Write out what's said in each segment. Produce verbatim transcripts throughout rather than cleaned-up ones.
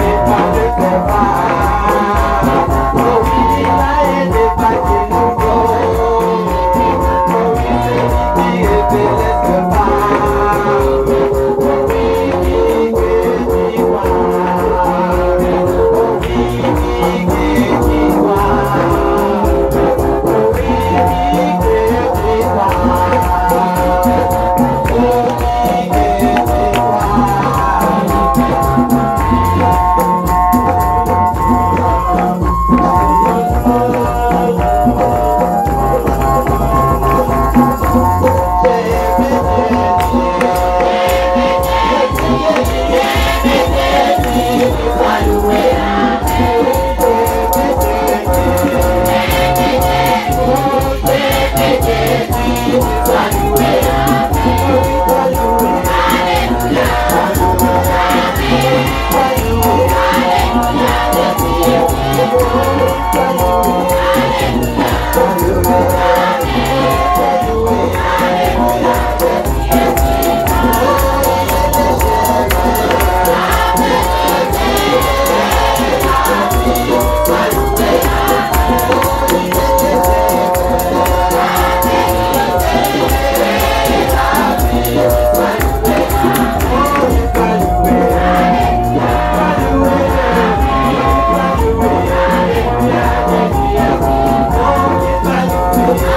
Yeah.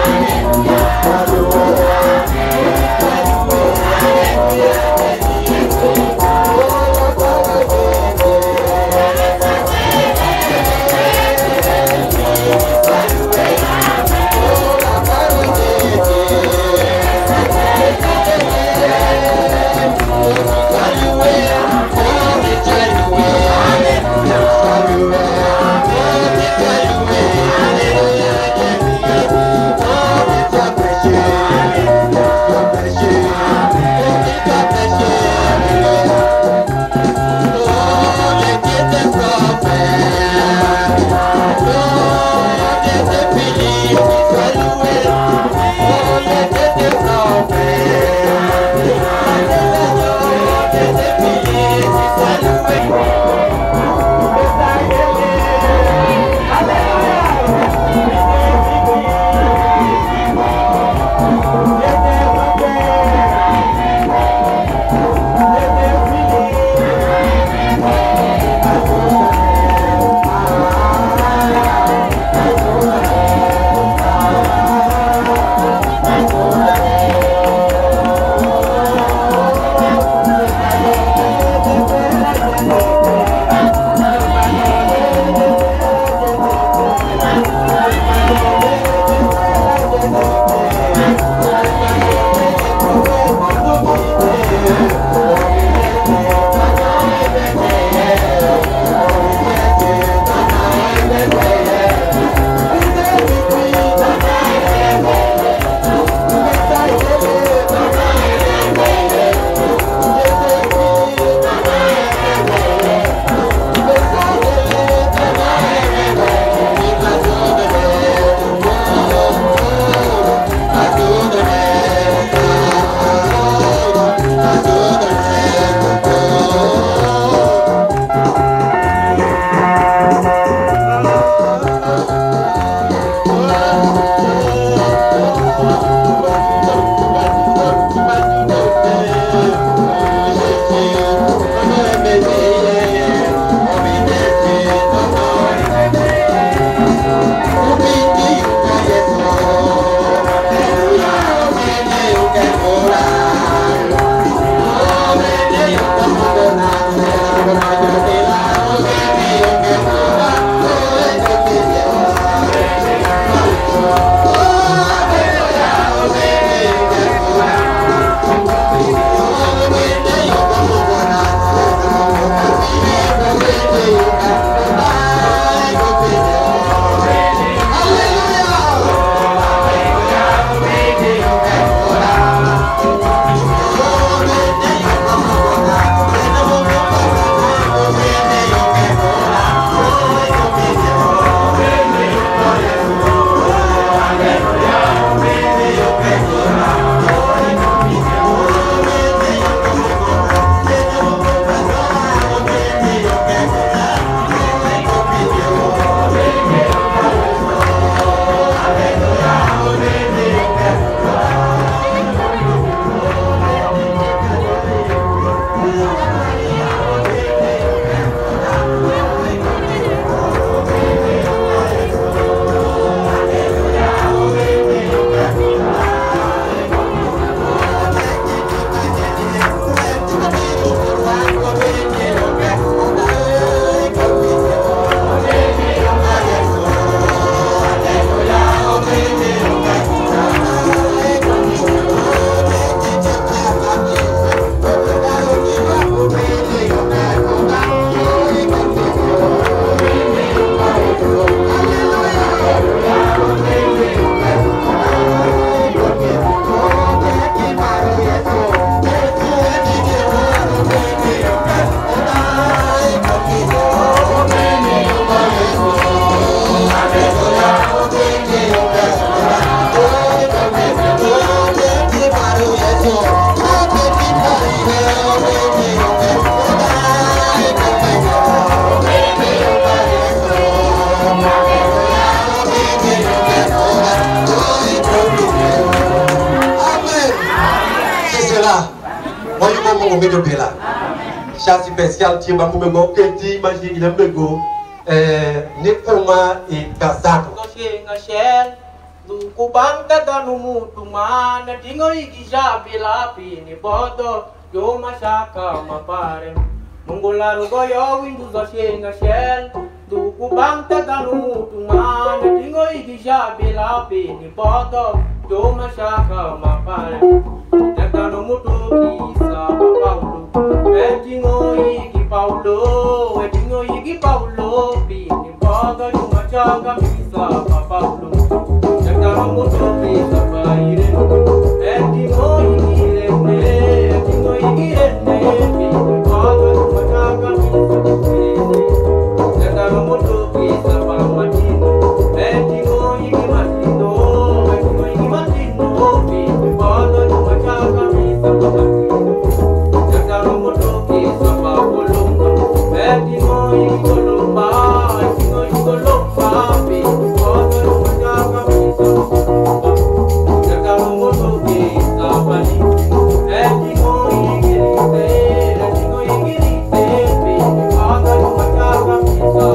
ngejo bela chance spécial ti bangu mengo keti maji ile mbego eh ni kuma ikasato Ngashenga shel du kubanta danu mutu mana dingo igija bila pini bodo yo mashaka mapare mungularu goyo windu zashenga shel du kubanta danu mutu mana dingo igija bila pini bodo yo mashaka mapare danu mutu kisa Paulo edingo igi Paulo edingo igi Paulo pini bodo yo mashaka kisa Paulo danu mutu kisa paire edingo igi rene edingo igi rene pini bodo yo mashaka kisa danu mutu kisa pamatino edingo igi matino edingo igi matino pini bodo yo mashaka kisa pamatino danu mutu kisa Paulunga edingo igi kolomba edingo igi kolomba pini bodo yo mashaka kisa danu mutu kisa pamatino edingo igi rite edingo igi rite pini bodo yo mashaka kisa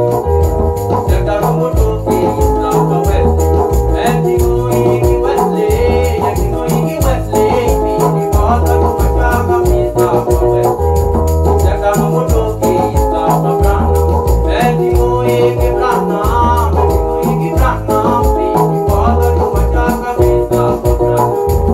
danu mutu kisa pawes edingo igi Wesley edingo igi Wesley pini bodo yo mashaka kisa pawes danu mutu kisa pabrano edingo igi brana edingo igi brana pini bodo yo mashaka kisa pabrano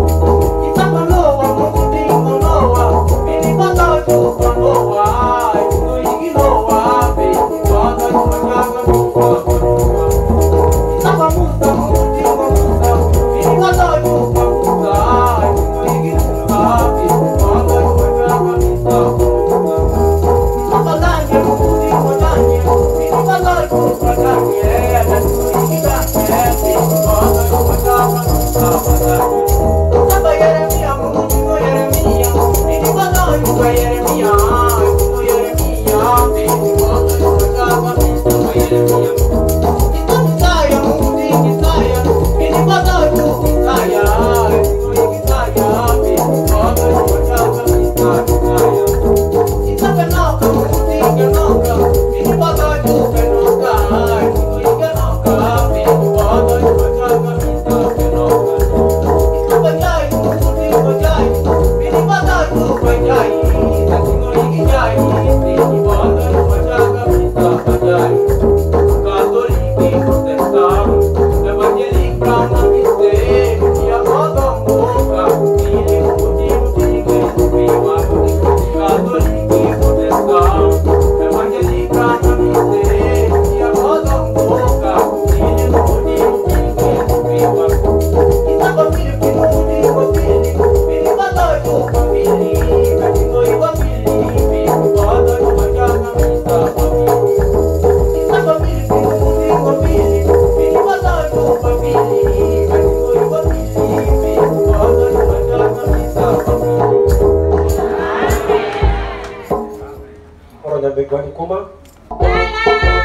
isa kolowa mukuti kolowa pini bodo yo kolowa edingo igi lowa pini bodo yo mashaka kisa kolowa isa kamusa mukuti kamusa pini bodo yo kamusa edingo igi musa pini bodo yo mashaka kisa kolowa isa kalanya mukuti kalanya pini bodo yo kalanya edingo igi kalanya pini bodo yo mashaka kisa kalanya Saba Yeremia mukuti ko Yeremia pini bodo yo ka Yeremia edingo Yeremia pini bodo yo mashaka kisa Yeremia Isa Isaya mukuti Isaya pini bodo yo Isaya edingo igi Isaya pini bodo yo mashaka kisa Isaya Isa Kenoka mukuti Kenoka pini bodo yo Kenoka edingo igi Kenoka pini bodo yo mashaka kisa Kenoka Isa Bajai mukuti Bajai pini bodo yo Bajai edingo igi Jai pini bodo yo mashaka kisa Bajai Katoliki protestano evangelic brahma miste dia odong boga ini muti muti viva Katoliki protestano evangelic brahma miste dia odong boga ini muti muti viva kita pamili muti muti ini badai tu pamili katingo iwa pili ini badai tu machana mista pamili kita pamili muti muti ini badai tu pamili katingo iwa pili ini badai tu machana mista pamili orang yang baik kuma La la la